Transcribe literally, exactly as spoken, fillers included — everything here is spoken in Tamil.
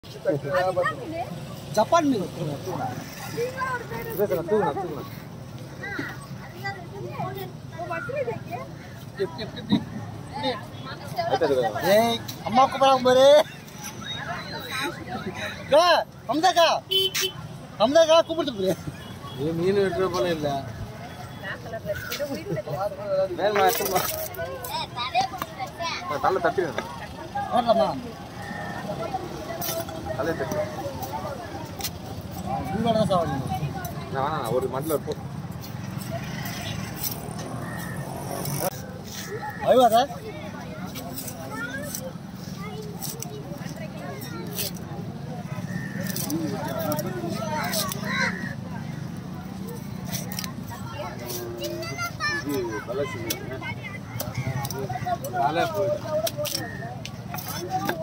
ஜப்பான் மீன் அம்மா கூப்பிடாம பாரு அம்தாக்கா அம்தாக்கா கூப்பிட்டு மீன் வெட்டுற போல இல்ல தலை தட்டி வரலாமா தலை தட்டி உங்களோட சாவடி வேணா ஒரு மண்டல போ ஐயா சார் Vale, pues.